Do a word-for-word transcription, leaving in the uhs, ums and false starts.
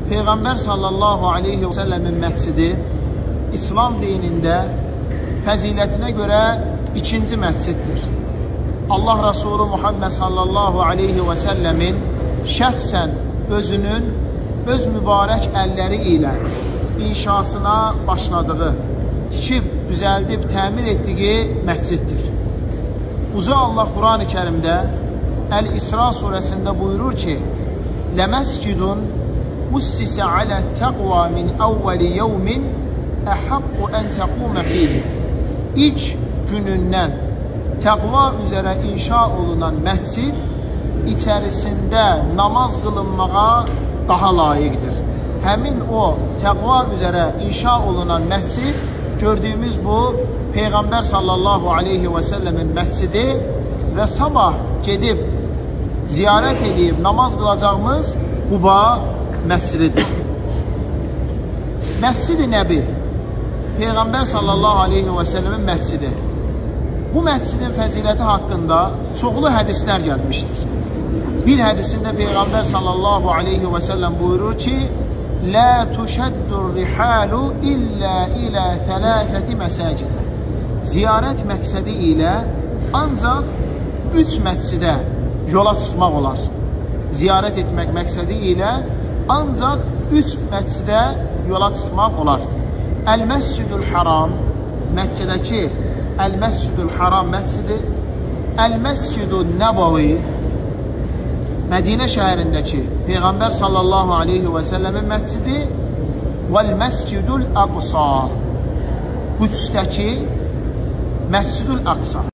Peyğəmbər sallallahu aleyhi və səlləmin məscidi İslam dinində fəzilətinə görə ikinci məsciddir. Allah Resulü Muhammed sallallahu aleyhi və səlləmin şəxsən özünün öz mübarək əlləri ilə inşasına başladığı, tikib, düzəldib, təmir etdiyi məsciddir. Uca Allah Quran-ı Kərimdə Əl-İsra surəsində buyurur ki, Ləməscidun ussisə alə təqva min əvvəli yevmin əhəqqu ən təqumə fihi. İlk günündən təqva üzərə inşa olunan məscid içərisində namaz qılınmağa daha layiqdir. Həmin o təqva üzərə inşa olunan məscid gördüyümüz bu Peyğəmbər sallallahu aleyhi və səlləmin məscidi və sabah gedib ziyarət edib namaz qılacağımız Quba məscididir. Məscid-i Nəbi Peyğəmbər sallallahu aleyhi və səlləmin məscidi. Bu məscidin fəziləti haqqında çoxlu hədislər gəlmişdir. Bir hədisində Peyğəmbər sallallahu aleyhi və səlləm buyurur ki, Lə tuşəddur rihalu illə ilə thələfəti məsəcidə. Ziyarət məqsədi ilə ancaq üç məscidə yola çıxmaq olar. Ziyarət etmək məqsədi ilə ancaq üç məscidə yola çıxmaq olar. Əl-Məscidül Haram, Məkkədəki Əl-Məscidül Haram məscidi, Əl-Məscidül Nəbavi, Mədinə şəhərindəki Peyğəmbər sallallahu aleyhi və səlləmin məscidi və Məscidül Əqsa, Qüdsdəki Məscidül Əqsa.